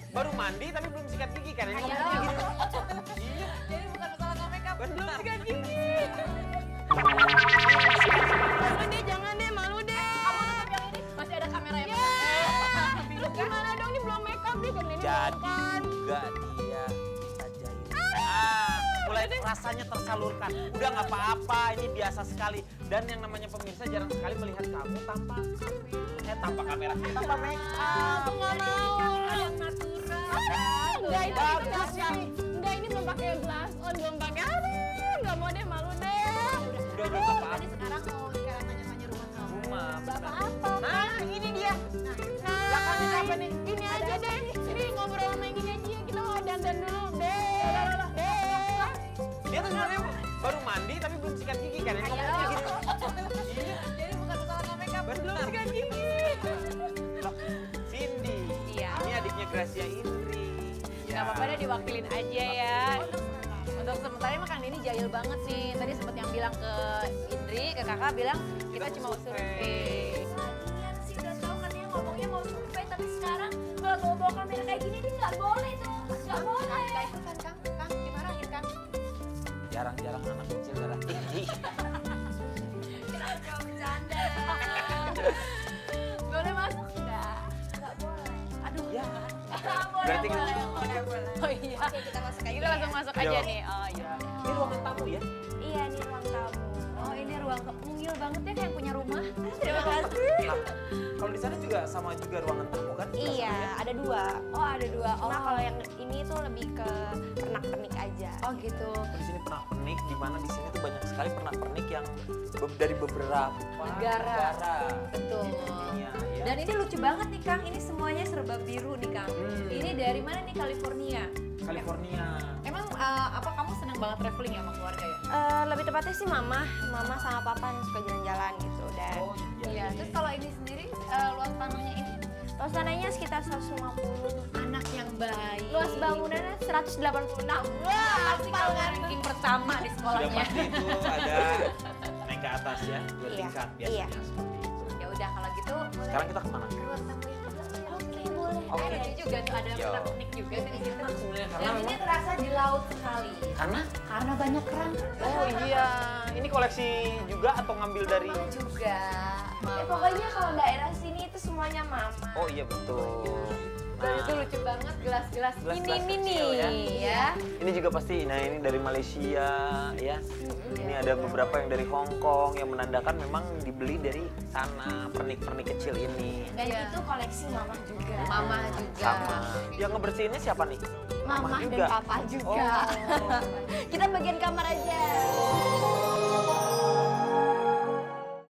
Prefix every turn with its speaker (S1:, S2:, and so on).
S1: Baru mandi tapi belum sikat gigi kan? Ini
S2: Iya.
S1: ngomongnya gitu. Iya.
S2: Jadi bukan masalah nggak make up.
S1: Belum sikat gigi.
S3: Jangan deh, jangan deh, malu deh.
S2: Kamu tutup yang ini. Masih ada kamera yang
S3: Lu gimana dong, ini belum make up nih kan ini
S1: Jadi
S3: kan.
S1: juga dia bisa jahit. Mulai rasanya tersalurkan. Udah nggak apa-apa, ini biasa sekali. Dan yang namanya pemirsa jarang sekali melihat kamu tanpa kamera, tanpa make up.
S3: Aku nggak mau.
S2: yang natural.
S3: Enggak, itu
S1: Bagus ya.
S3: Enggak, ini belum pakai blush on, belum pakai. Aduh, nggak mau deh, malu deh.
S1: Udah nggak apa-apa.
S2: Tadi sekarang mau sekarang tanya-tanya rumah kamu.
S1: Rumah.
S2: Bapak apa?
S1: Nah, ini dia.
S3: Nah,
S1: Belakangnya siapa nih?
S3: Ini aja deh. Ini ngobrol sama yang ini aja. Kita mau dandan dulu deh. Deh.
S1: Dia tuh sebenarnya baru mandi tapi belum sikat gigi kan? Ini ngomongnya gitu. Iya.
S2: Jadi bukan masalah nggak make up.
S1: Belum sikat gigi. Loh, Cindy.
S2: Iya.
S1: Ini adiknya Gracia Indri.
S2: Gak apa-apa deh diwakilin aja ya. Untuk sementara emang kan ini jahil banget sih. Tadi sempet yang bilang ke Indri, ke kakak bilang kita cuma mau survei.
S4: Lagian sih udah tau katanya ngomongnya mau survei, tapi sekarang kalau bawa-bawa kamera kayak gini nih nggak boleh tuh, nggak boleh.
S2: Gak ikutan Kang dimarahin Kang.
S1: Jarang-jarang anak kecil darah tinggi.
S4: Cuma bercanda.
S2: Boleh masuk nggak?
S4: Nggak boleh.
S2: Aduh.
S1: Ya.
S4: Nggak boleh,
S1: Berarti
S4: boleh.
S2: Oh iya.
S4: Oke, kita masuk aja.
S2: Kita langsung masuk
S1: Yo.
S2: aja nih. Oh iya.
S1: Ini ruangan tamu ya?
S4: Iya, ini ruang tamu.
S2: Oh ini ruang mungil banget ya kayak punya rumah.
S4: Terima kasih.
S1: Nah, kalau di sana juga sama juga ruangan tamu kan?
S4: Iya, ada dua.
S2: Oh ada dua. Oh.
S4: Nah, kalau yang ini tuh lebih ke pernak-pernik aja.
S2: Oh gitu.
S1: Di sini pernak-pernik, di mana di sini tuh banyak sekali pernak-pernik yang dari beberapa
S2: Negara. Betul.
S1: Di dunia, ya.
S2: Dan ini lucu banget nih Kang. Ini semuanya serba biru nih Kang. Ini dari mana nih California?
S1: California.
S2: Emang apa kamu senang banget traveling ya sama keluarga ya?
S4: Lebih tepatnya sih mama sama papa yang suka jalan-jalan gitu. Dan
S1: Oh
S2: Iya. Terus kalau ini sendiri luas tanahnya ini
S4: luas tanahnya sekitar 150.
S2: anak yang baik.
S4: Luas bangunannya 186.
S2: Wah, pasti kalau ranking pertama di
S1: Sudah
S2: sekolahnya.
S1: pasti itu ada naik ke atas ya, 2
S4: Iya,
S1: tingkat
S4: iya.
S1: biasanya seperti itu.
S2: Ya udah kalau gitu
S1: Sekarang kita kemana?
S2: ruang tamu yang
S4: Oke, boleh.
S1: Oke.
S2: lucu juga tuh ada
S1: Yo.
S2: pernak-pernik juga di situ.
S1: Sebenarnya karena
S2: Dan ini
S1: memang
S2: terasa di laut sekali. Karena banyak kerang.
S1: oh iya, ini koleksi juga atau ngambil dari
S2: Juga.
S4: Pokoknya kalau daerah sini itu semuanya mama.
S1: oh iya betul.
S2: Dan itu lucu banget gelas-gelas
S1: Gelas-gelas
S2: mini-mini
S1: kecil ya.
S2: ya.
S1: Ini juga pasti, nah ini dari Malaysia ya. Ini ada beberapa yang dari Hong Kong yang menandakan memang dibeli dari sana, pernik-pernik kecil ini.
S4: Dan
S2: Iya.
S4: itu koleksi mama juga.
S2: Mama juga.
S1: Sama. Yang ngebersihinnya siapa nih?
S4: Mama dan
S1: juga.
S4: papa juga.
S1: Oh.
S4: Kita bagian kamar aja.